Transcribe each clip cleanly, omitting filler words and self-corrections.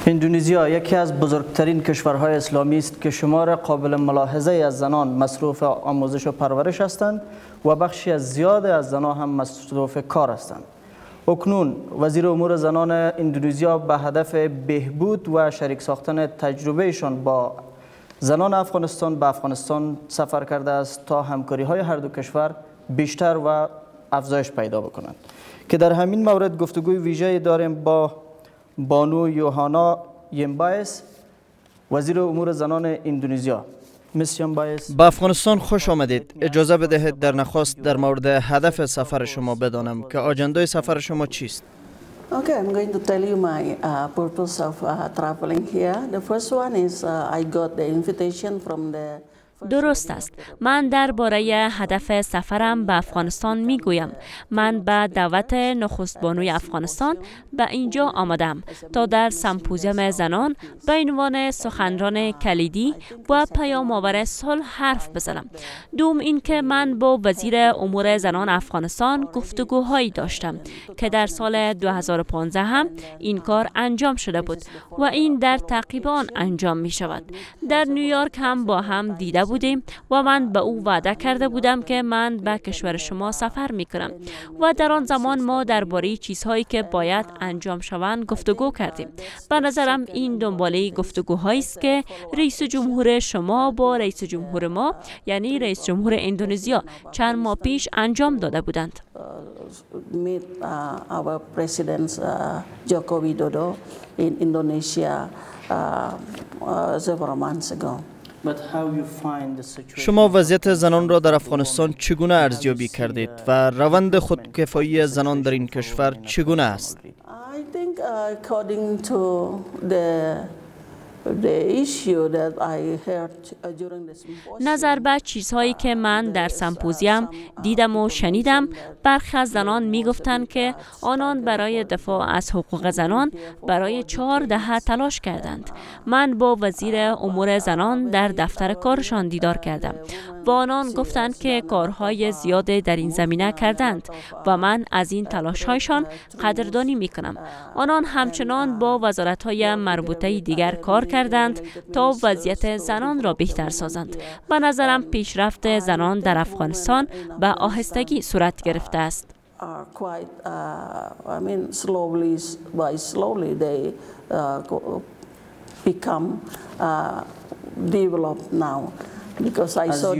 اندونزیا یکی از بزرگترین کشورهای اسلامی است که شمار قابل ملاحظه از زنان مصروف آموزش و پرورش هستند و بخشی از زیاد از زنان هم مصروف کار هستند. اکنون وزیر امور زنان اندونزیا به هدف بهبود و شریک ساختن تجربهشان با زنان افغانستان به افغانستان سفر کرده است تا همکاری‌های هر دو کشور بیشتر و افزایش پیدا بکنند که در همین مورد گفتگوی ویژه داریم با بانو یوهانا یمبایس، وزیر امور زنان اندونزیا. به افغانستان خوش آمدید. اجازه بدهید در نخست در مورد هدف سفر شما بدانم که آجندای سفر شما چیست؟ Okay, I'm going to tell you my purpose of traveling here. The first one is I got the invitation from the درست است. من درباره هدف سفرم به افغانستان می گویم. من به دعوت نخست بانوی افغانستان به اینجا آمدم تا در سمپوزیوم زنان به عنوان سخنران کلیدی و پیام آور صلح حرف بزنم. دوم اینکه من با وزیر امور زنان افغانستان گفتگوهایی داشتم که در سال 2015 هم این کار انجام شده بود و این در تعقیب آن انجام می شود. در نیویورک هم با هم دیده بودیم و من به او وعده کرده بودم که من به کشور شما سفر می کنم و در آن زمان ما درباره چیزهایی که باید انجام شوند گفتگو کردیم. به نظرم این دنباله گفتگوهایی است که رئیس جمهور شما با رئیس جمهور ما یعنی رئیس جمهور اندونزیا چند ماه پیش انجام داده بودند. meet our president Joko Widodo in Indonesia several months ago. شما وضعیت زنان را در افغانستان چگونه ارزیابی کردید و روند خودکفایی زنان در این کشور چگونه است؟ I think according to the issue that I heard during the symposium. نظر به چیزهایی که من در سمپوزیوم دیدم و شنیدم، برخی از زنان می گفتند که آنان برای دفاع از حقوق زنان برای 4 دهه تلاش کردند. من با وزیر امور زنان در دفتر کارشان دیدار کردم و آنان گفتند که کارهای زیاده در این زمینه کردند و من از این تلاش‌هایشان قدردانی می کنم. آنان همچنان با وزارت‌های مربوطه دیگر کار کردند تا وضعیت زنان را بهتر سازند. به نظرم پیشرفت زنان در افغانستان به آهستگی صورت گرفته است. slowly they become developed now because I saw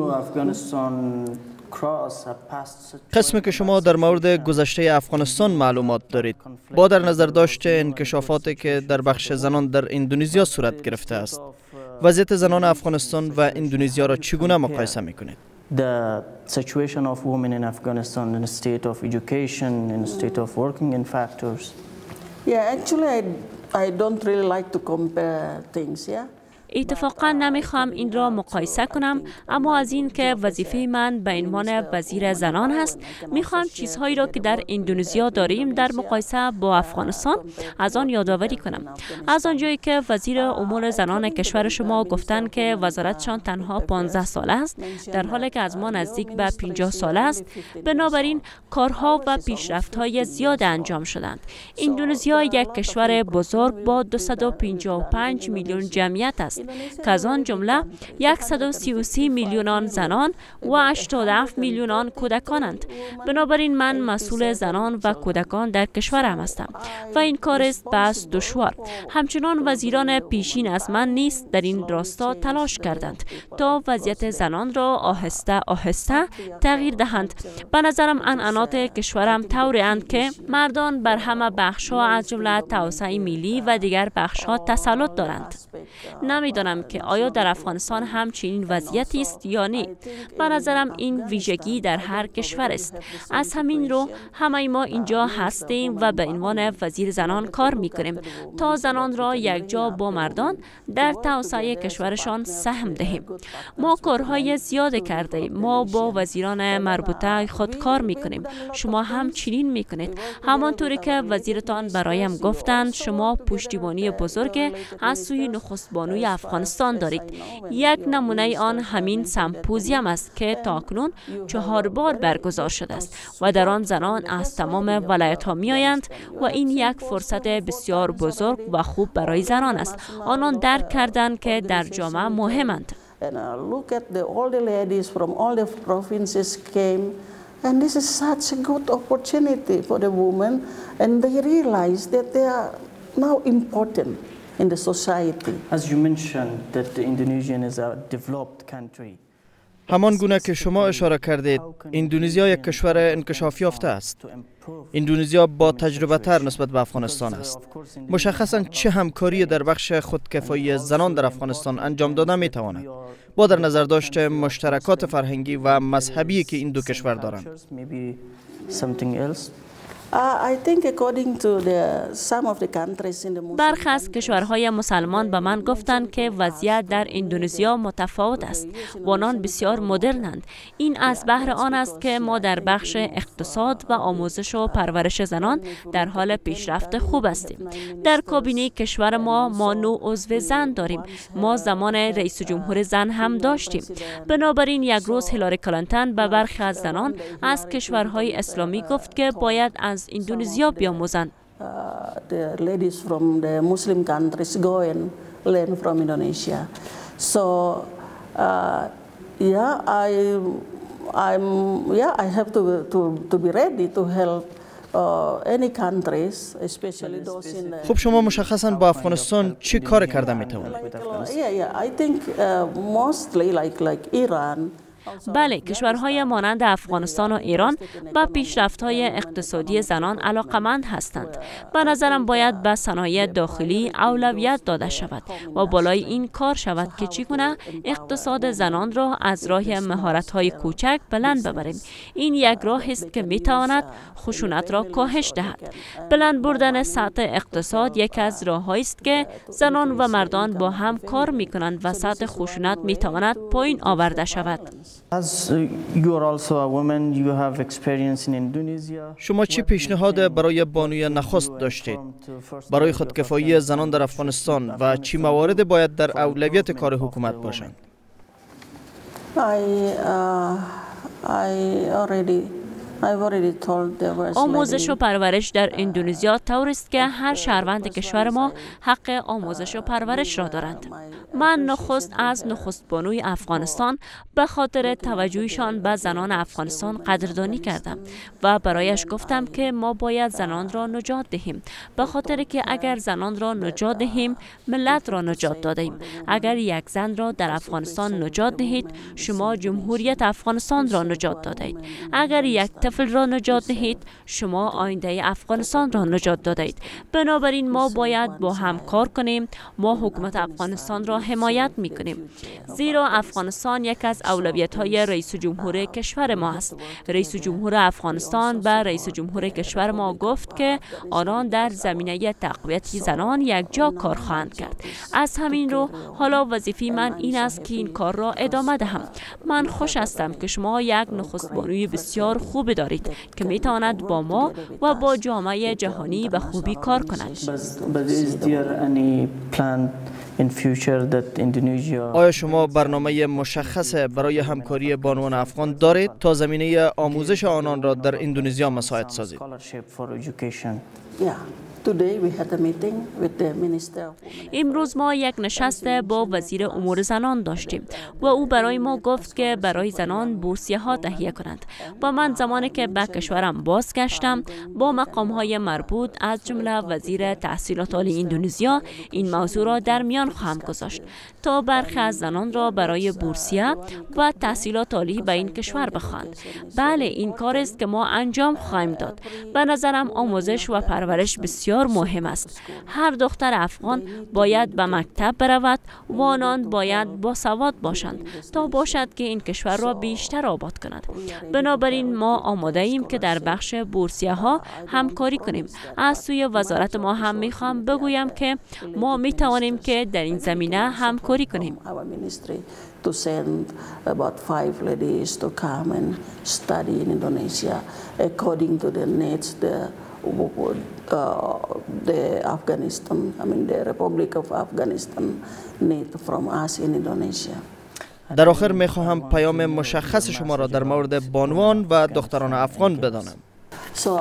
قسمی که شما در مورد گذشته افغانستان معلومات دارید، با در نظر داشته انکشافاتی که در بخش زنان در اندونزیا صورت گرفته است، وضعیت زنان افغانستان و اندونزیا را چگونه مقایسه میکنید؟ The situation of women in Afghanistan in the state of education, in the state of working in factors. Yeah, actually I don't really like to compare things, yeah. اتفاقا نمیخوام این را مقایسه کنم، اما از این که وظیفه من به عنوان وزیر زنان هست، میخوام چیزهایی را که در اندونزیا داریم در مقایسه با افغانستان از آن یادآوری کنم. از آنجایی که وزیر امور زنان کشور شما گفتند که وزارتشان تنها 15 ساله است، در حالی که از ما نزدیک به 50 ساله است، بنابراین کارها و پیشرفت‌های زیاد انجام شدند. اندونزیا یک کشور بزرگ با 255 میلیون جمعیت است که از آن جمله 133 میلیون زنان و 87 میلیون کودکانند. بنابراین من مسئول زنان و کودکان در کشورم هستم و این کار است بس دشوار. همچنان وزیران پیشین از من نیست در این راستا تلاش کردند تا وضعیت زنان را آهسته آهسته تغییر دهند. به نظرم عنعنات کشورم طوری اند که مردان بر همه بخش‌ها از جمله توسعه ملی و دیگر بخش‌ها تسلط دارند. نمیدانم که آیا در افغانستان هم چنین وضعیتی است یا نه. به نظرم این ویژگی در هر کشور است. از همین رو همه ما اینجا هستیم و به عنوان وزیر زنان کار میکنیم تا زنان را یکجا با مردان در توسعه کشورشان سهم دهیم. ما کارهای زیاد کرده. ما با وزیران مربوطه خود کار میکنیم. شما هم چنین میکنید. همانطوری که وزیرتان برایم گفتند، شما پشتیبانی بزرگ از سوی نخست بانوی افغانستان دارید. یک نمونه آن همین سمپوزیوم است که تاکنون 4 بار برگزار شده است و در آن زنان از تمام ولایت‌ها می‌آیند و این یک فرصت بسیار بزرگ و خوب برای زنان است. آنان درک کردند که در جامعه مهمند. Look at all the ladies from all the provinces came, and this is such a good opportunity for the women, and they realize that they are now important in the society. As you mentioned that Indonesia is a developed country. همان گونه که شما اشاره کردید، اندونزیا یک کشور انکشاف یافته است. اندونزیا با تجربه تر نسبت به افغانستان است. مشخصاً چه همکاری در بخش خودکفایی زنان در افغانستان انجام داده می تواند، با در نظر داشت مشترکات فرهنگی و مذهبی که این دو کشور دارند. برخی از کشورهای مسلمان به من گفتند که وضعیت در اندونزیا متفاوت است و آنان بسیار مدرنند. این از بهر آن است که ما در بخش اقتصاد و آموزش و پرورش زنان در حال پیشرفت خوب هستیم. در کابینه کشور ما 9 عضو زن داریم. ما زمان رئیس جمهور زن هم داشتیم. بنابراین یک روز هیلاری کلینتون به برخی از زنان از کشورهای اسلامی گفت که باید از اندونزیا بیاموزند. The ladies from the Muslim countries go and learn from Indonesia. So I have to be ready to help any countries, especially those in the. خب شما مشخصاً با افغانستان چه کار کرده می توانید؟ I think mostly like Iran. بله، کشورهای مانند افغانستان و ایران به پیشرفت‌های اقتصادی زنان علاقمند هستند. به نظرم باید به صنایع داخلی اولویت داده شود و بالای این کار شود که چگونه اقتصاد زنان را از راه مهارت‌های کوچک بلند ببریم. این یک راه است که می‌تواند خشونت را کاهش دهد. بلند بردن سطح اقتصاد یک از راه‌هایی است که زنان و مردان با هم کار می‌کنند و سطح خشونت می‌تواند پایین آورده شود. شما چه پیشنهاد برای بانوی نخست داشتید برای خودکفایی زنان در افغانستان و چه موارد باید در اولویت کار حکومت باشند؟ آموزش و پرورش در اندونزیا طور است که هر شهروند کشور ما حق آموزش و پرورش را دارند. من نخست از نخست بانوی افغانستان به خاطر توجهشان به زنان افغانستان قدردانی کردم و برایش گفتم که ما باید زنان را نجات دهیم، به خاطر که اگر زنان را نجات دهیم ملت را نجات دادیم. اگر یک زن را در افغانستان نجات دهید شما جمهوریت افغانستان را نجات دادید. اگر یک طفل را نجات دهید شما آینده افغانستان را نجات دادید. بنابراین ما باید با هم کار کنیم. ما حکومت افغانستان را حمایت میکنیم، زیرا افغانستان یک از اولویت‌های رئیس جمهور کشور ما است. رئیس جمهور افغانستان به رئیس جمهور کشور ما گفت که آنان در زمینه تقویت زنان یک جا کار خواهند کرد. از همین رو حالا وظیفه من این است که این کار را ادامه دهم. من خوش هستم که شما یک نخست بانوی بسیار خوب دارید که میتواند با ما و با جامعه جهانی به خوبی کار کند. آیا شما برنامه مشخص برای همکاری بانوان افغان دارید تا زمینه آموزش آنان را در اندونزیا مساعد سازید؟ امروز ما یک نشست با وزیر امور زنان داشتیم و او برای ما گفت که برای زنان بورسیه ها تهیه کنند و من زمانی که به کشورم بازگشتم با مقام های مربوط از جمله وزیر تحصیلات عالی اندونزیا این موضوع را در میان خواهم گذاشت تا برخی از زنان را برای بورسیه و تحصیلات عالی به این کشور بخواهند. بله، این کار است که ما انجام خواهیم داد. به نظرم آموزش و پرورش بسیار مهم است. هر دختر افغان باید به مکتب برود و آنان باید باسواد باشند تا باشد که این کشور را بیشتر آباد کند. بنابراین ما آماده ایم که در بخش بورسیه ها همکاری کنیم. از سوی وزارت ما هم میخوام بگویم که ما میتوانیم که در این زمینه همکاری کنیم. To send about 5 ladies to come and study in Indonesia according to the needs the Afghanistan, the Republic of Afghanistan need from us in Indonesia. در آخر می خواهم پیام مشخص شما را در مورد بانوان و دختران افغان بدانم. So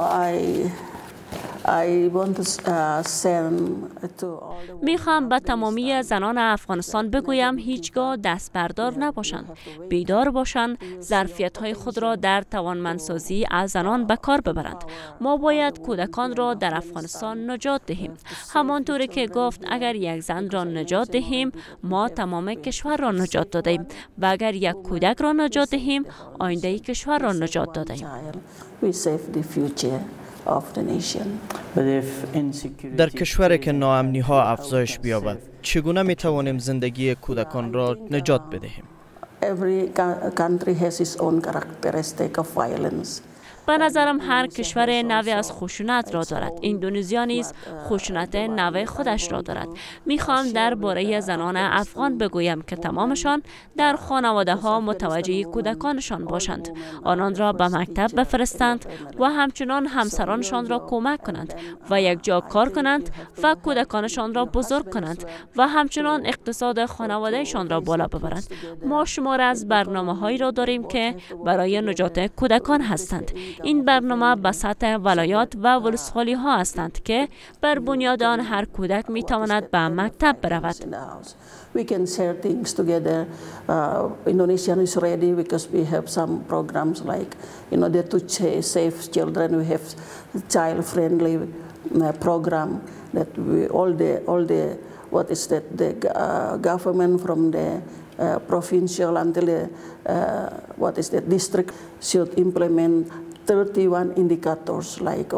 I want to send to all the... میخوام به تمامی زنان افغانستان بگویم هیچگاه دست بردار نباشند، بیدار باشند، ظرفیت‌های خود را در توانمندسازی از زنان به کار ببرند. ما باید کودکان را در افغانستان نجات دهیم. همانطوری که گفت اگر یک زن را نجات دهیم ما تمام کشور را نجات دادیم و اگر یک کودک را نجات دهیم آینده کشور را نجات دادیم. We save the future of the nation. در کشوری که ناامنی ها افزایش بیابد چگونه می توانیم زندگی کودکان را نجات بدهیم؟ Every country has its own characteristic of violence. به نظرم هر کشور نوعی از خشونت را دارد. اندونزیا نیز خشونت نوع خودش را دارد. میخوام درباره زنان افغان بگویم که تمامشان در خانواده ها متوجه کودکانشان باشند، آنان را به مکتب بفرستند و همچنان همسرانشان را کمک کنند و یک جا کار کنند و کودکانشان را بزرگ کنند و همچنان اقتصاد خانوادهشان را بالا ببرند. ما شمار از برنامه‌هایی را داریم که برای نجات کودکان هستند. این برنامه به سطح ولایات و ولسوالی ها هستند که بر بنیاد آن هر کودک می تواند به مکتب برود. We can share things together. Indonesia is ready because we have some programs like in order to save children. We have child-friendly program that we all the what is that the government from the provincial until the what is that district should implement 31 indicators like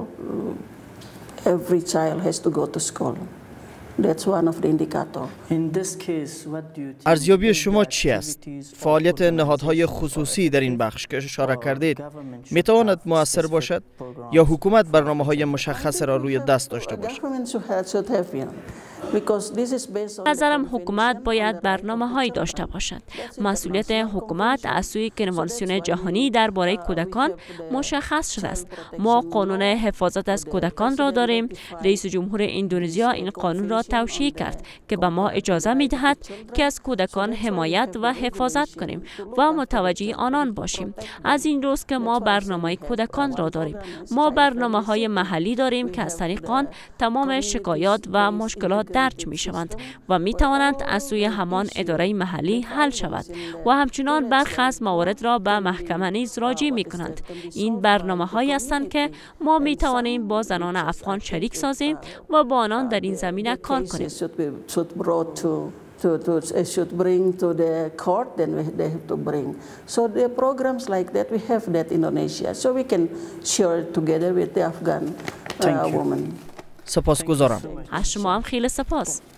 every child has to go to school. That's one of the indicators. ارزیابی شما چی است؟ فعالیت نهادهای خصوصی در این بخش که اشاره کردید می تواند مؤثر باشد یا حکومت برنامه‌های مشخص را روی دست داشته باشد؟ نظرم حکومت باید برنامه‌هایی داشته باشد. مسئولیت حکومت از سوی کنوانسیون جهانی درباره کودکان مشخص شده است. ما قانون حفاظت از کودکان را داریم. رئیس جمهور اندونزیا این قانون را توشیح کرد که به ما اجازه می‌دهد که از کودکان حمایت و حفاظت کنیم و متوجه آنان باشیم. از این روز که ما برنامه کودکان را داریم. ما برنامه‌های محلی داریم که از طریق آن تمام شکایات و مشکلات درج می شوند و می توانند از سوی همان اداره محلی حل شود و همچنان برخی از موارد را به محکمه نیز راجع می کنند. این برنامه هایی هستند که ما می توانیم با زنان افغان شریک سازیم و با آنان در این زمینه کار کنیم. should bring to the court, then they have to bring. So the programs like that, we have that in Indonesia. So we can share together with the Afghan women. سپاسگزارم. از شما هم خیلی سپاس.